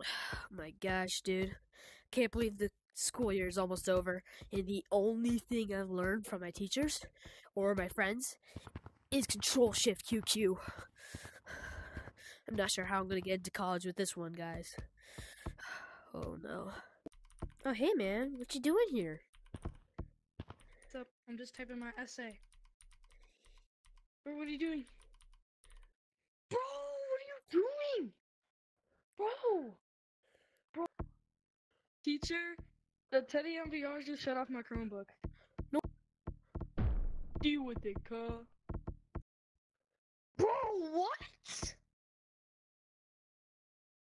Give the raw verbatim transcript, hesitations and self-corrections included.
My gosh, dude. Can't believe the school year is almost over. And the only thing I've learned from my teachers or my friends is Control Shift Q Q. I'm not sure how I'm going to get into college with this one, guys. Oh, no. Oh, hey, man. What you doing here? What's up? I'm just typing my essay. Bro, what are you doing? Bro, what are you doing? Bro! Bro! Teacher, the Teddy M V R just shut off my Chromebook. No. Deal with it, cuh. Bro, what?